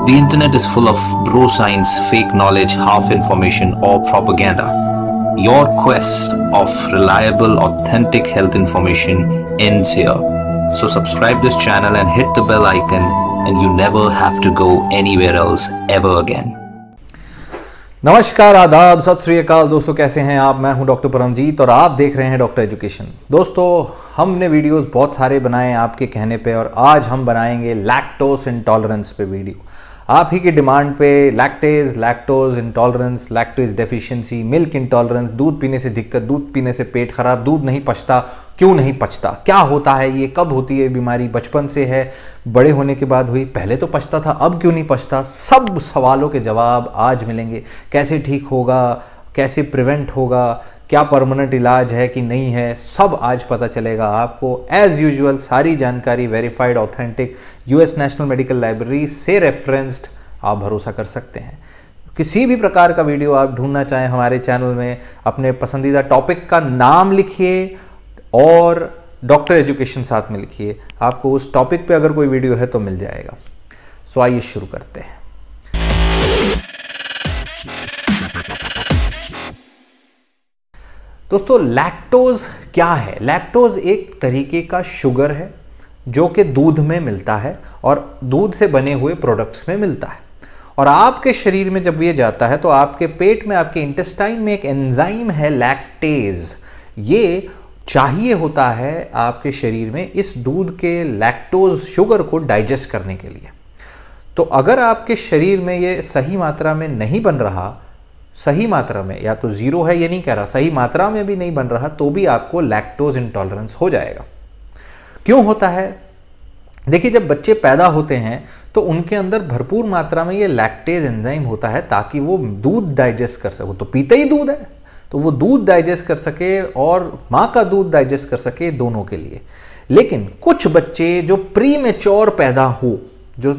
The internet is full of bro science, fake knowledge, half information, or propaganda. Your quest of reliable, authentic health information ends here. So subscribe this channel and hit the bell icon, and you never have to go anywhere else ever again. नमस्कार, आदाब, सत श्री अकाल दोस्तों, कैसे हैं आप। मैं हूं डॉक्टर परमजीत और आप देख रहे हैं डॉक्टर एजुकेशन। दोस्तों, हमने वीडियोस बहुत सारे बनाए हैं आपके कहने पे, और आज हम बनाएंगे लैक्टोज इंटॉलरेंस पे वीडियो। आप ही की डिमांड पे lactase, lactose intolerance, lactase deficiency, milk intolerance, दूध पीने से दिक्कत, दूध पीने से पेट खराब, दूध नहीं पचता, क्यों नहीं पचता, क्या होता है ये, कब होती है बीमारी, बचपन से है, बड़े होने के बाद हुई, पहले तो पचता था अब क्यों नहीं पचता, सब सवालों के जवाब आज मिलेंगे। कैसे ठीक होगा, कैसे प्रिवेंट होगा, क्या परमानेंट इलाज है कि नहीं है, सब आज पता चलेगा आपको। एज यूजुअल सारी जानकारी verified, authentic, US national medical library से रेफरेंस्ड, आप भरोसा कर सकते हैं। किसी भी प्रकार का वीडियो आप ढूंढना चाहें हमारे चैनल में, अपने पसंदीदा टॉपिक का नाम लिखिए और डॉक्टर एजुकेशन साथ में लिखिए, आपको उस टॉपिक पे अगर कोई वीडियो है तो मिल जाएगा। सो आइए शुरू करते हैं। दोस्तों, लैक्टोज क्या है? लैक्टोज एक तरीके का शुगर है जो कि दूध में मिलता है और दूध से बने हुए प्रोडक्ट्स में मिलता है, और आपके शरीर में जब ये जाता है तो आपके पेट में, आपके इंटेस्टाइन में एक एंजाइम है लैक्टेज, ये चाहिए होता है आपके शरीर में इस दूध के लैक्टोज शुगर को डाइजेस्ट करने के लिए। तो अगर आपके शरीर में ये सही मात्रा में नहीं बन रहा, सही मात्रा में, या तो जीरो है ये नहीं कह रहा, सही मात्रा में भी नहीं बन रहा, तो भी आपको लैक्टोज इंटॉलरेंस हो जाएगा। क्यों होता है? देखिए, जब बच्चे पैदा होते हैं तो उनके अंदर भरपूर मात्रा में ये लैक्टेज एंजाइम होता है ताकि वो दूध डाइजेस्ट कर सके। तो पीते ही दूध है तो वो दूध डाइजेस्ट कर सके और माँ का दूध डाइजेस्ट कर सके, दोनों के लिए। लेकिन कुछ बच्चे जो प्री मैच्योर पैदा हो, जो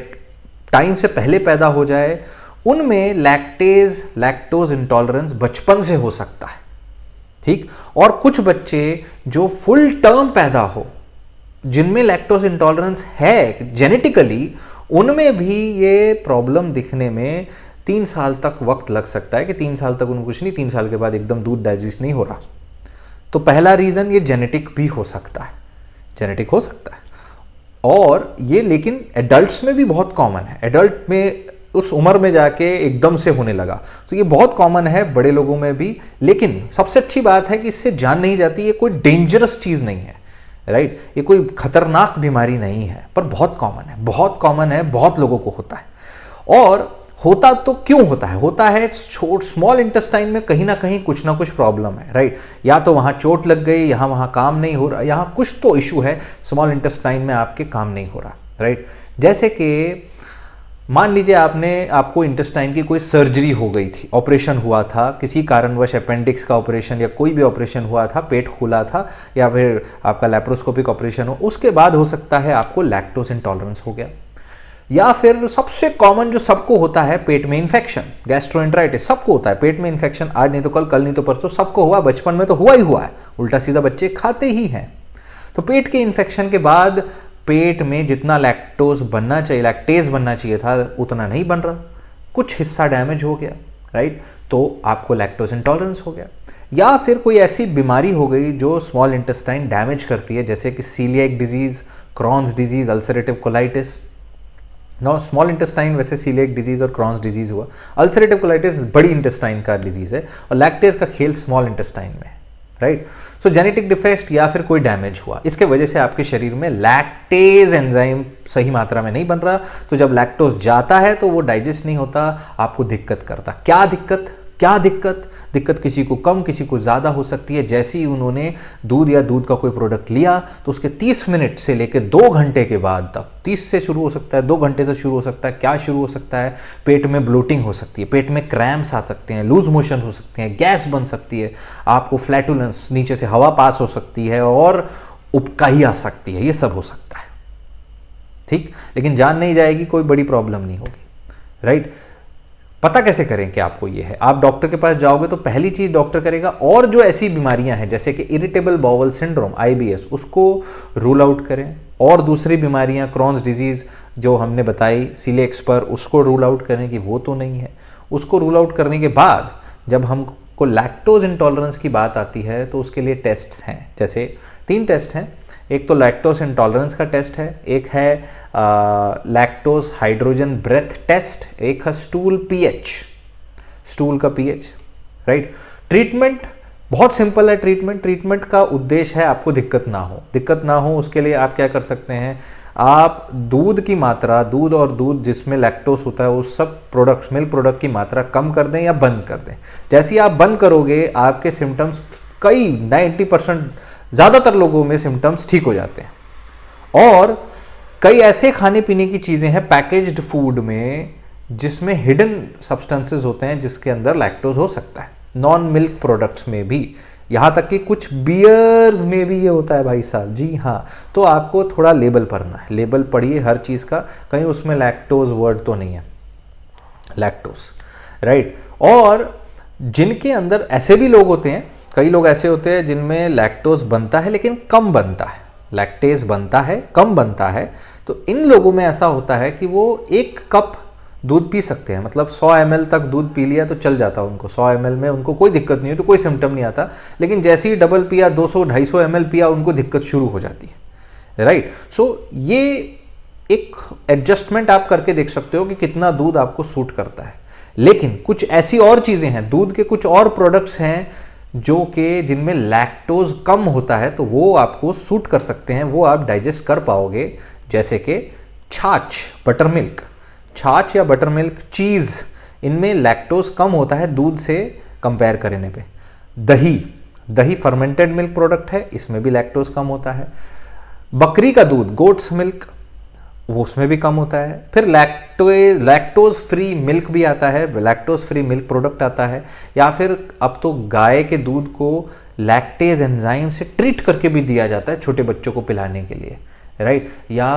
टाइम से पहले पैदा हो जाए, उनमें लैक्टोज इंटॉलरेंस बचपन से हो सकता है, ठीक। और कुछ बच्चे जो फुल टर्म पैदा हो, जिनमें लैक्टोज इंटॉलरेंस है जेनेटिकली, उनमें भी ये प्रॉब्लम दिखने में 3 साल तक वक्त लग सकता है कि 3 साल तक उनको कुछ नहीं, 3 साल के बाद एकदम दूध डाइजेस्ट नहीं हो रहा। तो पहला रीज़न ये जेनेटिक भी हो सकता है, जेनेटिक हो सकता है। और ये लेकिन एडल्ट्स में भी बहुत कॉमन है, एडल्ट में उस उम्र में जाके एकदम से होने लगा, तो ये बहुत कॉमन है बड़े लोगों में भी। लेकिन सबसे अच्छी बात है कि इससे जान नहीं जाती, ये कोई डेंजरस चीज़ नहीं है, राइट, ये कोई खतरनाक बीमारी नहीं है, पर बहुत कॉमन है, बहुत कॉमन है, बहुत लोगों को होता है। और होता तो क्यों होता है? होता है स्मॉल इंटेस्टाइन में कहीं ना कहीं कुछ ना कुछ प्रॉब्लम है, राइट। या तो वहाँ चोट लग गई, यहाँ वहाँ काम नहीं हो रहा, यहाँ कुछ तो इशू है, स्मॉल इंटेस्टाइन में आपके काम नहीं हो रहा, राइट। जैसे कि मान लीजिए आपको इंटेस्टाइन की कोई सर्जरी हो गई थी, ऑपरेशन हुआ था, किसी कारणवश अपेंडिक्स का ऑपरेशन या कोई भी ऑपरेशन हुआ था, पेट खुला था, या फिर आपका लैप्रोस्कोपिक ऑपरेशन हो, उसके बाद हो सकता है आपको लैक्टोज इंटॉलरेंस हो गया। या फिर सबसे कॉमन जो सबको होता है, पेट में इन्फेक्शन, गैस्ट्रोएंटेराइटिस, सबको होता है पेट में इन्फेक्शन, आज नहीं तो कल, कल नहीं तो परसों, सबको हुआ, बचपन में तो हुआ ही हुआ है, उल्टा सीधा बच्चे खाते ही हैं। तो पेट के इन्फेक्शन के बाद पेट में जितना लैक्टेज बनना चाहिए था, उतना नहीं बन रहा, कुछ हिस्सा डैमेज हो गया, राइट, तो आपको लैक्टोज इंटॉलरेंस हो गया। या फिर कोई ऐसी बीमारी हो गई जो स्मॉल इंटेस्टाइन डैमेज करती है, जैसे कि celiac disease, Crohn's disease, ulcerative colitis. No, small intestine वैसे सीलिएक डिजीज और क्रॉन्स डिजीज हुआ, अल्सरेटिव कोलाइटिस बड़ी इंटेस्टाइन का डिजीज है, और लैक्टेज का खेल स्मॉल इंटेस्टाइन में, राइट। सो जेनेटिक डिफेक्ट या फिर कोई डैमेज हुआ, इसके वजह से आपके शरीर में लैक्टेज एंजाइम सही मात्रा में नहीं बन रहा, तो जब लैक्टोज जाता है तो वो डाइजेस्ट नहीं होता, आपको दिक्कत करता। क्या दिक्कत किसी को कम, किसी को ज़्यादा हो सकती है। जैसे ही उन्होंने दूध या दूध का कोई प्रोडक्ट लिया तो उसके 30 मिनट से लेकर 2 घंटे के बाद तक, 30 से शुरू हो सकता है, 2 घंटे से शुरू हो सकता है, क्या शुरू हो सकता है, पेट में ब्लोटिंग हो सकती है, पेट में क्रैम्प्स आ सकते हैं, लूज मोशन हो सकते हैं, गैस बन सकती है, आपको फ्लैटुलेंस, नीचे से हवा पास हो सकती है, और उबकाई आ सकती है, ये सब हो सकता है, ठीक। लेकिन जान नहीं जाएगी, कोई बड़ी प्रॉब्लम नहीं होगी, राइट। पता कैसे करें कि आपको ये है? आप डॉक्टर के पास जाओगे तो पहली चीज डॉक्टर करेगा, और जो ऐसी बीमारियां हैं जैसे कि इरिटेबल बाउल सिंड्रोम IBS, उसको रूल आउट करें। और दूसरी बीमारियां क्रॉन्स डिजीज जो हमने बताई सीलिएक पर, उसको रूल आउट करें कि वो तो नहीं है। उसको रूल आउट करने के बाद जब हमको लैक्टोज इंटॉलरेंस की बात आती है तो उसके लिए टेस्ट्स हैं, जैसे 3 टेस्ट हैं। एक तो लैक्टोज इंटॉलरेंस का टेस्ट है, एक है लैक्टोज हाइड्रोजन ब्रेथ टेस्ट, एक है स्टूल पीएच, स्टूल का पीएच, राइट। ट्रीटमेंट बहुत सिंपल है। ट्रीटमेंट का उद्देश्य है आपको दिक्कत ना हो उसके लिए आप क्या कर सकते हैं, आप दूध की मात्रा, दूध और दूध जिसमें लैक्टोज होता है उस सब प्रोडक्ट्स, मिल्क प्रोडक्ट की मात्रा कम कर दें या बंद कर दें। जैसे ही आप बंद करोगे आपके सिम्टम्स, कई 90% ज़्यादातर लोगों में सिम्टम्स ठीक हो जाते हैं। और कई ऐसे खाने पीने की चीज़ें हैं पैकेज्ड फूड में जिसमें हिडन सब्सटेंसेस होते हैं जिसके अंदर लैक्टोज हो सकता है, नॉन मिल्क प्रोडक्ट्स में भी, यहाँ तक कि कुछ बियर्स में भी ये होता है भाई साहब। जी हाँ, तो आपको थोड़ा लेबल पढ़ना है, लेबल पढ़िए हर चीज़ का, कहीं उसमें लैक्टोज वर्ड तो नहीं है, लैक्टोज, राइट। और जिनके अंदर ऐसे भी लोग होते हैं, कई लोग ऐसे होते हैं जिनमें लैक्टोज बनता है लेकिन कम बनता है, लैक्टेज बनता है कम बनता है, तो इन लोगों में ऐसा होता है कि वो 1 कप दूध पी सकते हैं, मतलब 100 ml तक दूध पी लिया तो चल जाता है उनको, 100 ml में उनको कोई दिक्कत नहीं है, तो कोई सिम्टम नहीं आता। लेकिन जैसे ही डबल पिया, 200-250 ml पिया, उनको दिक्कत शुरू हो जाती है, राइट। सो ये एक एडजस्टमेंट आप करके देख सकते हो कि कितना दूध आपको सूट करता है। लेकिन कुछ ऐसी और चीज़ें हैं, दूध के कुछ और प्रोडक्ट्स हैं जो कि जिनमें लैक्टोज कम होता है, तो वो आपको सूट कर सकते हैं, वो आप डाइजेस्ट कर पाओगे, जैसे कि छाछ, बटर मिल्क, छाछ या बटर मिल्क, चीज़, इनमें लैक्टोज कम होता है दूध से कंपेयर करने पे। दही फर्मेंटेड मिल्क प्रोडक्ट है, इसमें भी लैक्टोज कम होता है। बकरी का दूध, गोट्स मिल्क, वो उसमें भी कम होता है। फिर लैक्टोज फ्री मिल्क भी आता है, लैक्टोज फ्री मिल्क प्रोडक्ट आता है, या फिर अब तो गाय के दूध को लैक्टेज एंजाइम से ट्रीट करके भी दिया जाता है छोटे बच्चों को पिलाने के लिए, राइट। या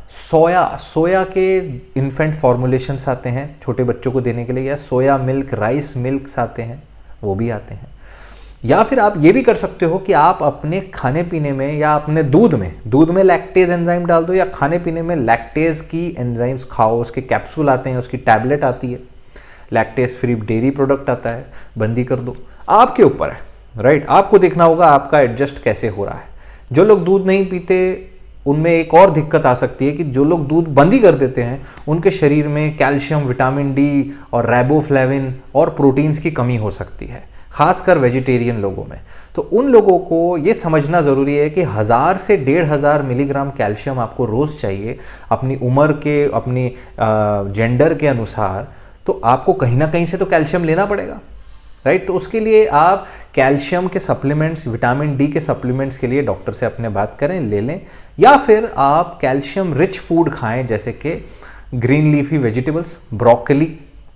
सोया के इन्फेंट फॉर्मुलेशंस आते हैं छोटे बच्चों को देने के लिए, या सोया मिल्क, राइस मिल्क्स आते हैं, वो भी आते हैं। या फिर आप ये भी कर सकते हो कि आप अपने खाने पीने में या अपने दूध में लैक्टेज एंजाइम डाल दो, या खाने पीने में लैक्टेज की एंजाइम्स खाओ, उसके कैप्सूल आते हैं, उसकी टैबलेट आती है, लैक्टेज फ्री डेयरी प्रोडक्ट आता है, बंदी कर दो, आपके ऊपर है, राइट। आपको देखना होगा आपका एडजस्ट कैसे हो रहा है। जो लोग दूध नहीं पीते उनमें एक और दिक्कत आ सकती है कि जो लोग दूध बंद ही कर देते हैं उनके शरीर में कैल्शियम, विटामिन डी और राइबोफ्लेविन और प्रोटीन्स की कमी हो सकती है, खासकर वेजिटेरियन लोगों में। तो उन लोगों को ये समझना ज़रूरी है कि 1000 से 1500 मिलीग्राम कैल्शियम आपको रोज़ चाहिए अपनी उम्र के, अपनी जेंडर के अनुसार। तो आपको कहीं ना कहीं से तो कैल्शियम लेना पड़ेगा, राइट। तो उसके लिए आप कैल्शियम के सप्लीमेंट्स, विटामिन डी के सप्लीमेंट्स के लिए डॉक्टर से अपने बात करें, ले लें। या फिर आप कैल्शियम रिच फूड खाएं, जैसे कि green leafy vegetables, broccoli,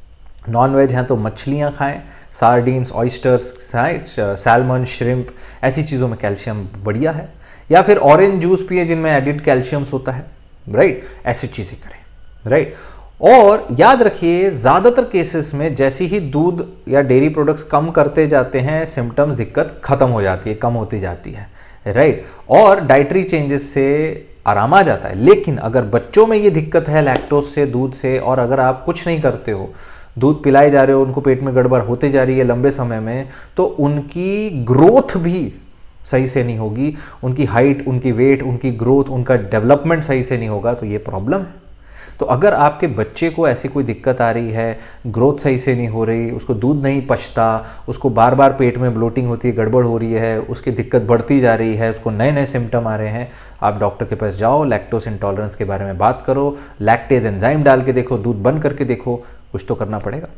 non veg हैं तो मछलियां खाएं, सार्डीन्स, ऑयस्टर्स, सैल्मन, श्रिम्प, ऐसी चीज़ों में कैल्शियम बढ़िया है। या फिर ऑरेंज जूस पिए जिनमें एडिड कैल्शियम्स होता है, राइट। ऐसी चीज़ें करें, राइट। और याद रखिए ज़्यादातर केसेस में जैसे ही दूध या डेयरी प्रोडक्ट्स कम करते जाते हैं, सिम्टम्स, दिक्कत खत्म हो जाती है, कम होती जाती है, राइट। और डाइटरी चेंजेस से आराम आ जाता है। लेकिन अगर बच्चों में ये दिक्कत है लैक्टोज से, दूध से, और अगर आप कुछ नहीं करते हो, दूध पिलाए जा रहे हो, उनको पेट में गड़बड़ होते जा रही है लंबे समय में, तो उनकी ग्रोथ भी सही से नहीं होगी, उनकी हाइट, उनकी वेट, उनकी ग्रोथ, उनका डेवलपमेंट सही से नहीं होगा, तो ये प्रॉब्लम है। तो अगर आपके बच्चे को ऐसी कोई दिक्कत आ रही है, ग्रोथ सही से नहीं हो रही, उसको दूध नहीं पचता, उसको बार बार पेट में ब्लोटिंग होती है, गड़बड़ हो रही है, उसकी दिक्कत बढ़ती जा रही है, उसको नए नए सिम्टम आ रहे हैं, आप डॉक्टर के पास जाओ, लैक्टोज इंटॉलरेंस के बारे में बात करो, लैक्टेज एंजाइम डाल के देखो, दूध बंद करके देखो, कुछ तो करना पड़ेगा।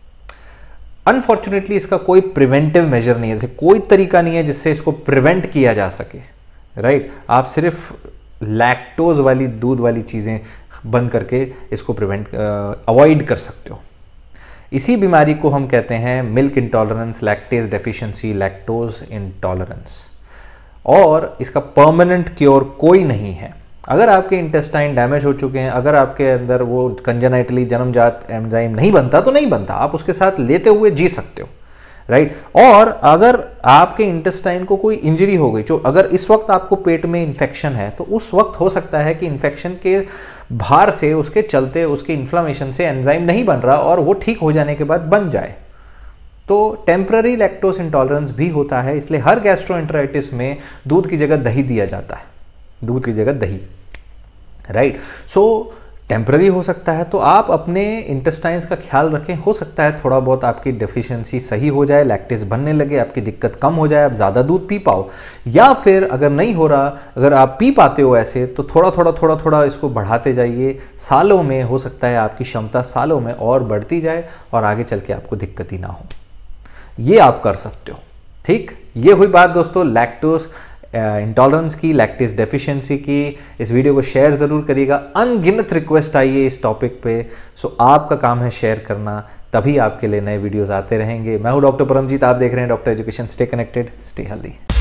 अनफॉर्चुनेटली इसका कोई प्रिवेंटिव मेजर नहीं है, जैसे कोई तरीका नहीं है जिससे इसको प्रिवेंट किया जा सके, राइट। आप सिर्फ लैक्टोज वाली, दूध वाली चीज़ें बंद करके इसको अवॉइड कर सकते हो। इसी बीमारी को हम कहते हैं milk intolerance, lactase deficiency, lactose intolerance. और इसका परमानेंट क्योर कोई नहीं है, अगर आपके इंटेस्टाइन डैमेज हो चुके हैं, अगर आपके अंदर वो कंजेनाइटली जन्मजात एंजाइम नहीं बनता तो नहीं बनता, आप उसके साथ लेते हुए जी सकते हो, राइट। और अगर आपके इंटेस्टाइन को कोई इंजरी हो गई, जो अगर इस वक्त आपको पेट में इन्फेक्शन है, तो उस वक्त हो सकता है कि इन्फेक्शन के भार से, उसके चलते, उसके इन्फ्लामेशन से एंजाइम नहीं बन रहा और वो ठीक हो जाने के बाद बन जाए, तो टेम्पररी लैक्टोज इंटॉलरेंस भी होता है। इसलिए हर गैस्ट्रोएंटेराइटिस में दूध की जगह दही दिया जाता है, दूध की जगह दही, राइट। सो टेम्पररी हो सकता है, तो आप अपने इंटेस्टाइन्स का ख्याल रखें। हो सकता है थोड़ा बहुत आपकी डेफिशिएंसी सही हो जाए, लैक्टेज बनने लगे, आपकी दिक्कत कम हो जाए, आप ज़्यादा दूध पी पाओ, या फिर अगर नहीं हो रहा, अगर आप पी पाते हो ऐसे, तो थोड़ा थोड़ा इसको बढ़ाते जाइए। सालों में हो सकता है आपकी क्षमता सालों में और बढ़ती जाए और आगे चल के आपको दिक्कत ही ना हो। ये आप कर सकते हो, ठीक। ये हुई बात दोस्तों लैक्टोज इंटॉलरेंस की, लैक्टेज डेफिशिएंसी की। इस वीडियो को शेयर ज़रूर करिएगा। अनगिनत रिक्वेस्ट आई है इस टॉपिक पे, सो आपका काम है शेयर करना, तभी आपके लिए नए वीडियोस आते रहेंगे। मैं हूं डॉक्टर परमजीत, आप देख रहे हैं doctor education. Stay connected, stay healthy.